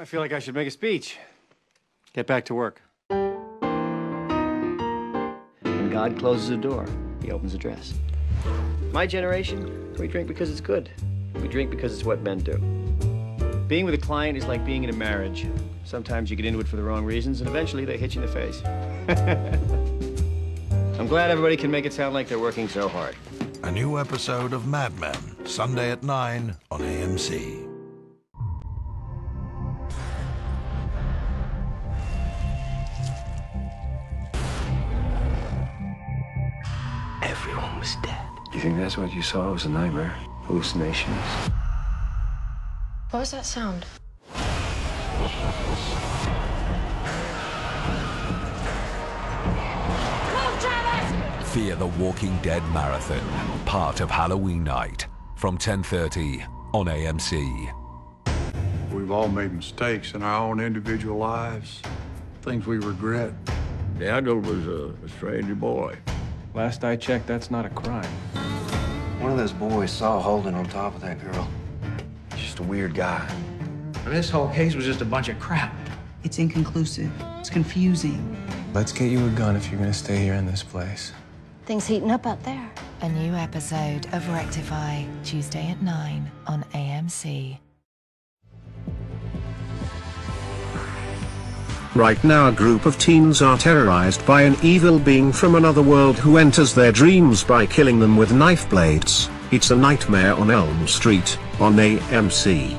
I feel like I should make a speech. Get back to work. When God closes a door, he opens a dress. My generation, we drink because it's good. We drink because it's what men do. Being with a client is like being in a marriage. Sometimes you get into it for the wrong reasons, and eventually they hit you in the face. I'm glad everybody can make it sound like they're working so hard. A new episode of Mad Men, Sunday at 9 on AMC. Everyone was dead. You think that's what you saw? It was a nightmare? Hallucinations? What was that sound? Fear the Walking Dead Marathon, part of Halloween night, from 10:30 on AMC. We've all made mistakes in our own individual lives, things we regret. Daniel was a strange boy. Last I checked, that's not a crime. One of those boys saw Holden on top of that girl. Just a weird guy. This whole case was just a bunch of crap. It's inconclusive. It's confusing. Let's get you a gun if you're gonna stay here in this place. Things heating up out there. A new episode of Rectify, Tuesday at 9 on AMC. Right now, a group of teens are terrorized by an evil being from another world who enters their dreams by killing them with knife blades. It's a Nightmare on Elm Street, on AMC.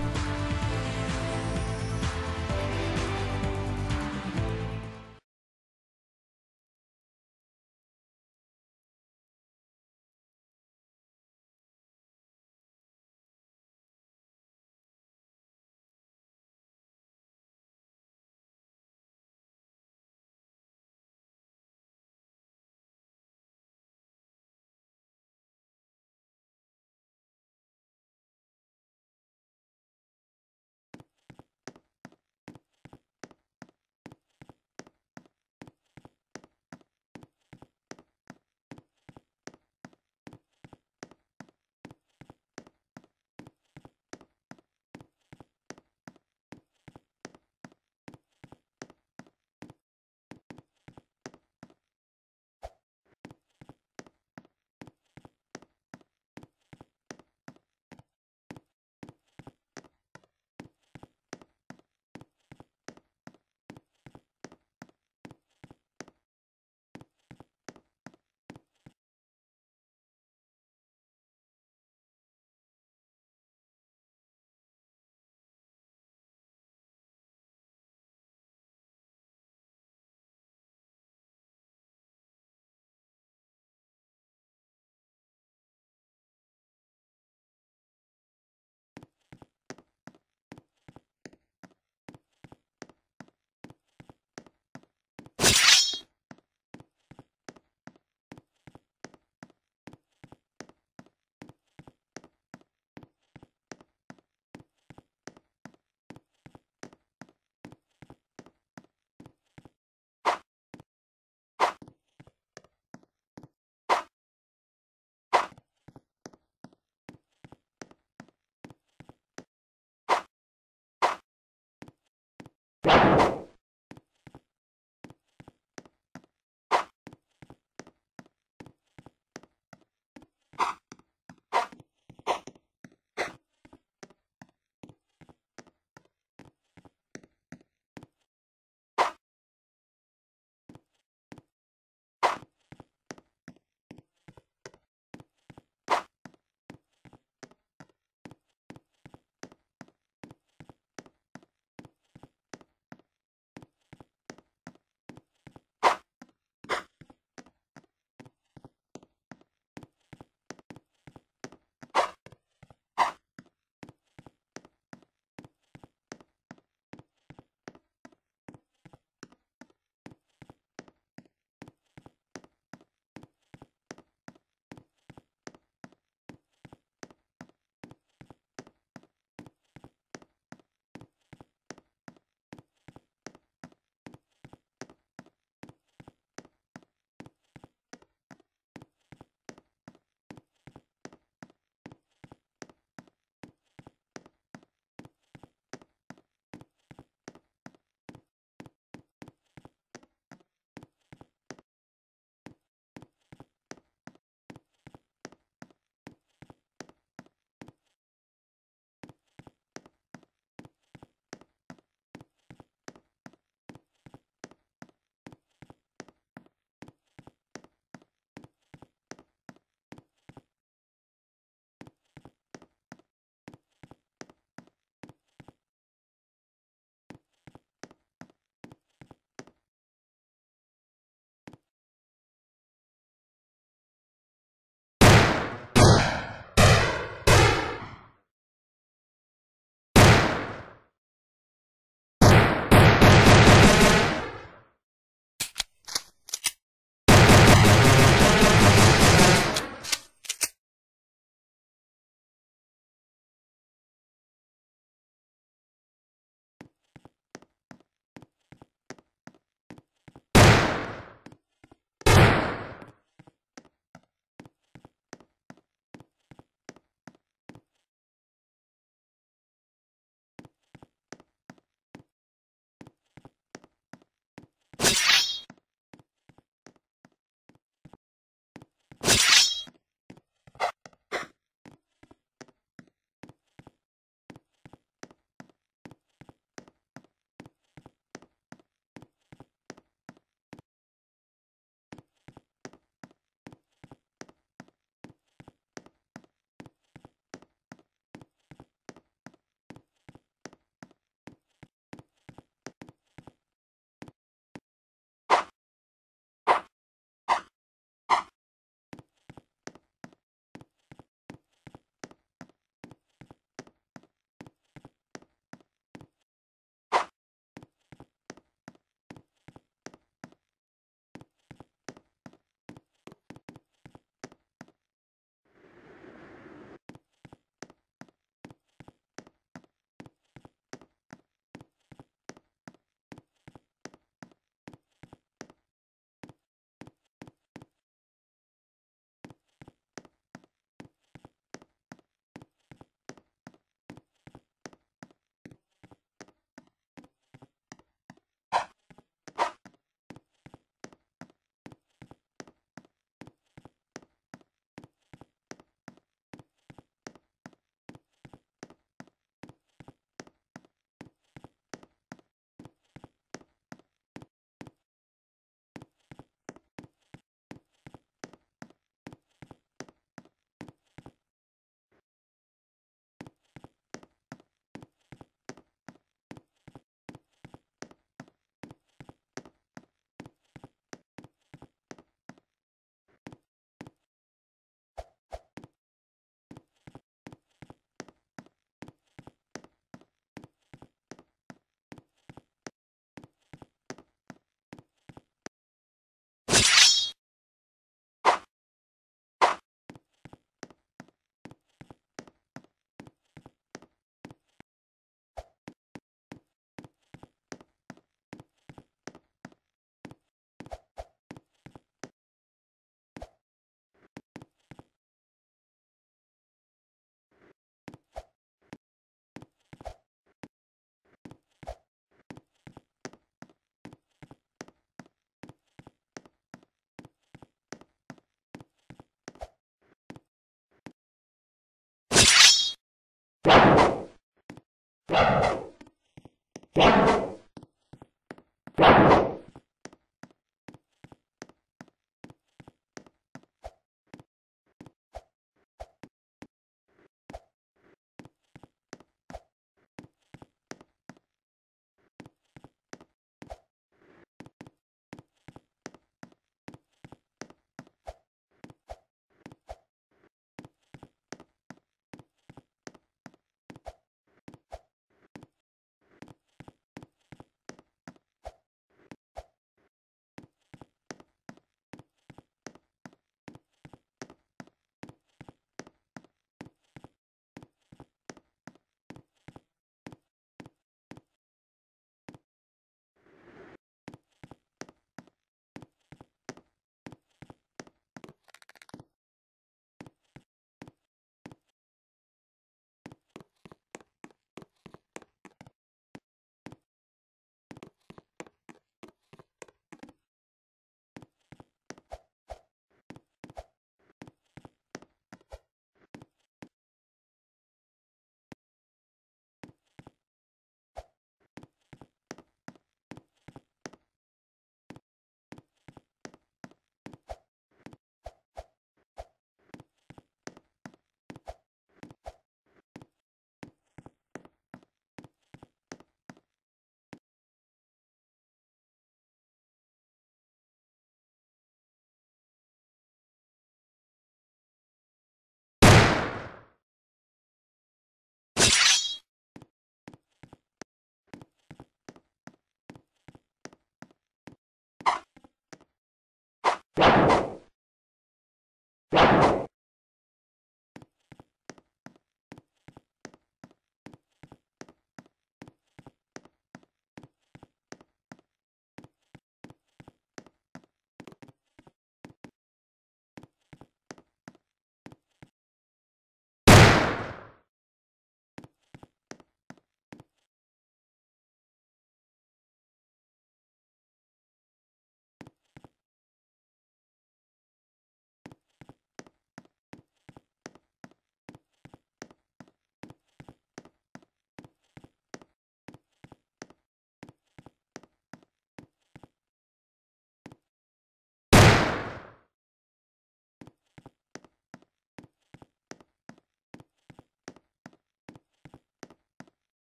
Bye.